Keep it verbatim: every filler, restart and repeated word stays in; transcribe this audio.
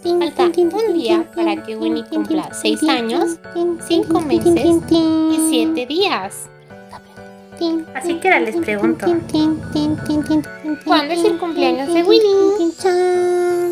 Falta un día para que Winnie cumpla seis años, cinco meses y siete días. Así que ahora les pregunto, ¿cuándo es el cumpleaños de Winnie?